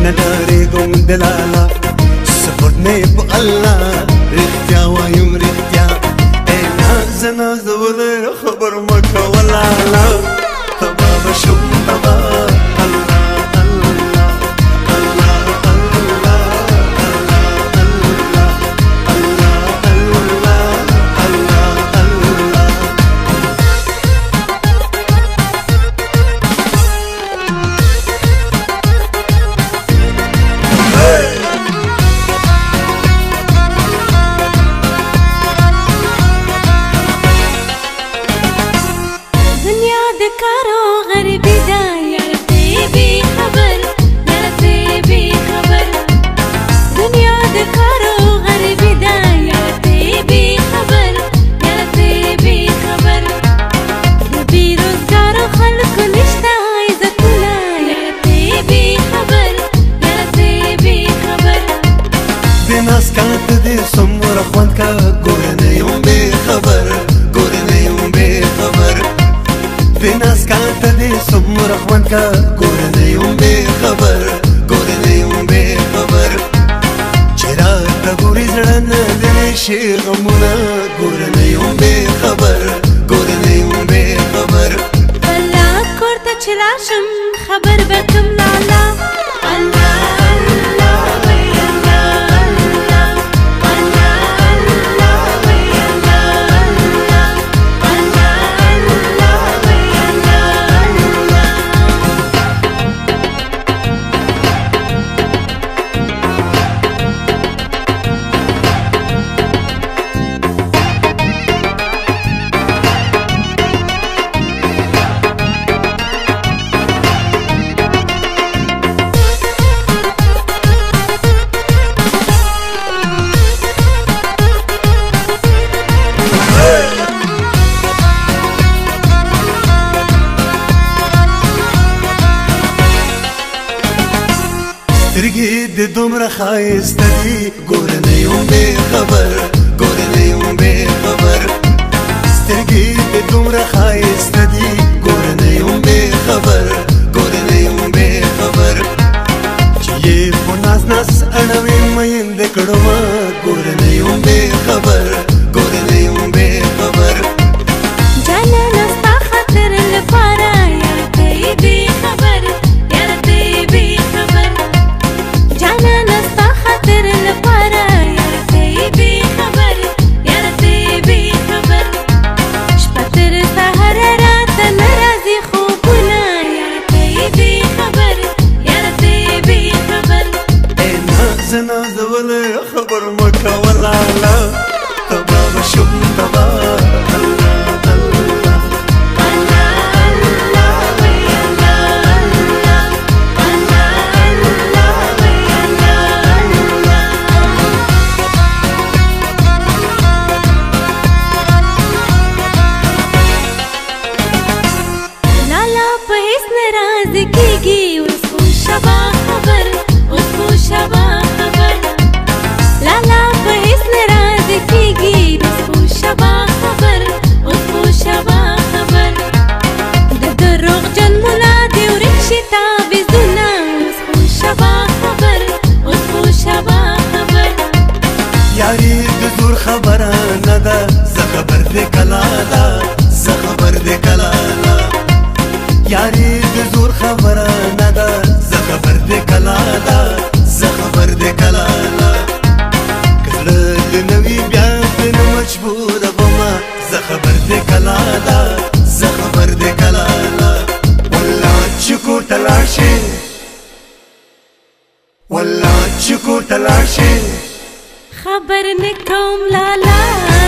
ندارېږم دلاله سپورټ مې په الله رښتیا وایم رښتیا ای نازه نازه ولې خبر مه کوه لاله تبا به شم تبا څومره خوند کا ګوره نه یم بې خبر ګوره نه یم بې خبر د ناز کان ته دې څومره خوند کا ګوره نه یم بې خبر ګوره نه یم بې خبر چې راته ګورې زړه نه دی شي غمونه ګوره نه یم بې خبر ګوره نه یم بې خبر الله کور ته چې راشم خبر به کړم لالا الله سترګې دې دومره ښایسته دي ګوره نه یم بې خبر ګوره نه یم بې خبر سترګې دې دومره ښایسته دي ګوره نه یم بې خبر ګوره نه یم بې خبر چې یې په ناز ناز اړوې میندې کړمه ګوره نه یم بې خبر ګوره نه یم بې خبر جانانه ستا خاطر لپاره یاره ته یې بې خبر یاره ته یې بې خبر جانانه ستا خاطر لپاره یاره ته یې بې خبر یاره ته یې بې خبر شپه تر سهاره راته نه راځي خوبونه یاره ته یې بې خبر یاره ته یې بې خبر ای نازه نازه ولې خبر مه کوه لاله تبا به شم تبا یاري د زور خبره نه ده زه خبر دې کلاله زه خبر دې کلاله یاري د زور خبره نه ده زه خبر دې کلاله زه خبر دې کلاله که زړه دې نه وي بیا دې نه مجبوره بمه زه خبر دې کلاله زه خبر دې کلاله والله چې کور ته لاړ شې والله چې کور ته لاړ شې خبر نه کوم لالا